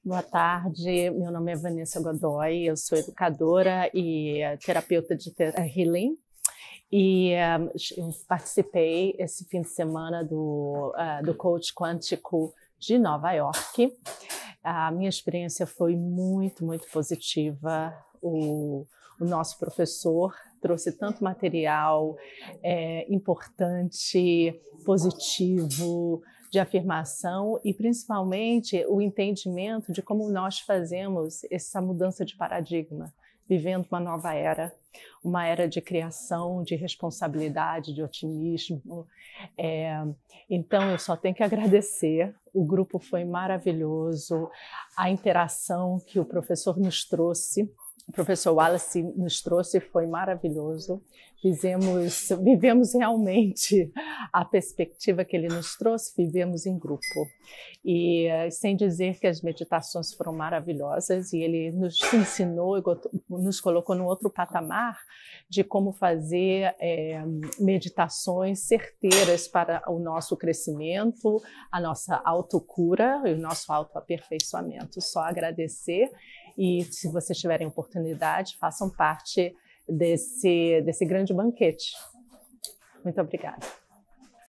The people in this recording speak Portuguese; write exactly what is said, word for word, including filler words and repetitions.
Boa tarde, meu nome é Vanessa Godoy, eu sou educadora e terapeuta de healing e um, eu participei esse fim de semana do, uh, do Coach Quântico de Nova York. A minha experiência foi muito, muito positiva. O, o nosso professor trouxe tanto material é, importante, positivo, de afirmação e principalmente o entendimento de como nós fazemos essa mudança de paradigma, vivendo uma nova era, uma era de criação, de responsabilidade, de otimismo. É, então eu só tenho que agradecer, o grupo foi maravilhoso, a interação que o professor nos trouxe, o professor Wallace nos trouxe foi maravilhoso. Fizemos, vivemos realmente a perspectiva que ele nos trouxe, vivemos em grupo. E sem dizer que as meditações foram maravilhosas e ele nos ensinou, nos colocou num outro patamar de como fazer é, meditações certeiras para o nosso crescimento, a nossa autocura e o nosso autoaperfeiçoamento. Só agradecer. E se vocês tiverem oportunidade, façam parte desse, desse grande banquete. Muito obrigada.